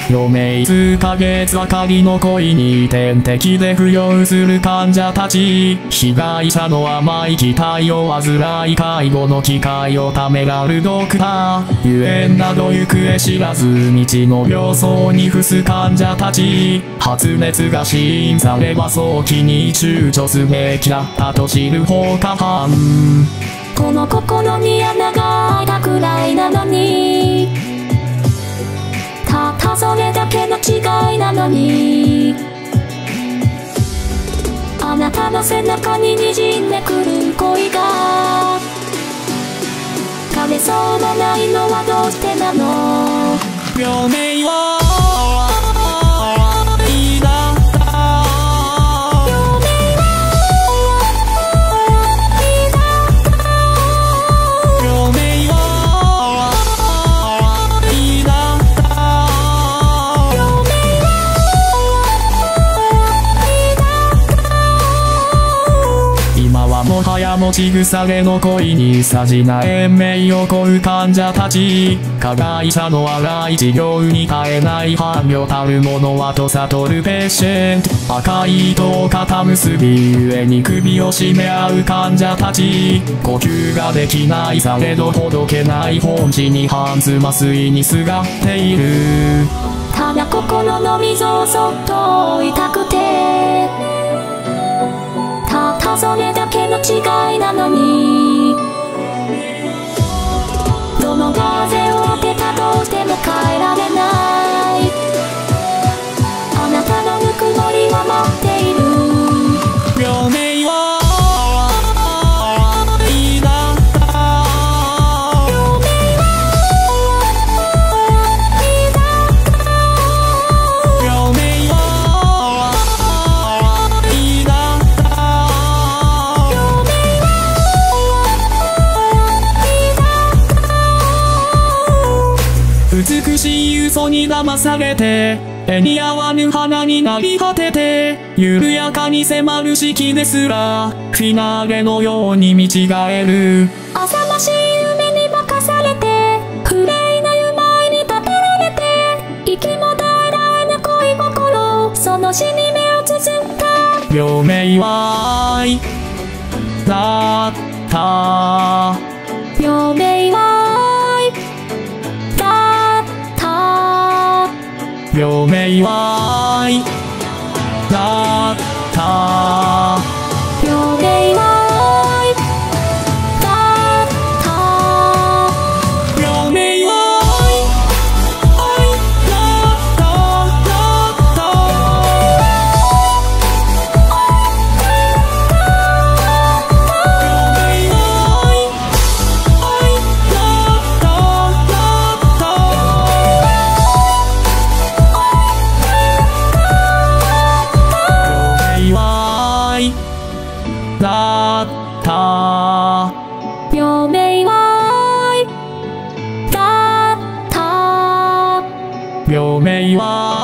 余命数ヶ月ばかりの恋に点滴で浮揚する患者たち。被害者の甘い期待を患い介護の機会をためらるドクター。ゆえんなど行方知らず道の病巣に伏す患者たち。発熱が死因されば早期に躊躇すべきだったと知る放火犯。 この心に穴が開いたくらいなのに、たったそれだけの違いなのに、あなたの背中に滲んでくる恋が枯れそうもないのはどうしてなの。 余命はもはや持ち腐れの恋にさじな延命を乞う患者たち。加害者の荒い治療に耐えない伴侶たるものはと悟るペッシェント。赤い糸を肩結びゆえに首を絞め合う患者たち。呼吸ができないされどほどけない本地に半つ麻酔にすがっている。 ただ心の溝をそっと追いたくて、たったそれだけの違いなのに、どの風を当てたとしても変えられない、あなたのぬくもりは待っている。 余命は美しい嘘に騙されて、絵に合わぬ花になり果てて、緩やかに迫る四季ですらフィナーレのように見違える。 浅ましい夢に化かされて、フレイな夢に立てられて、息も絶え絶えぬ恋心、その死に目をつづった。 余命は愛だった。 余命は余命は愛だった。 余命は愛だった。 余命は愛だった。だった。 余命は愛だった。 余命は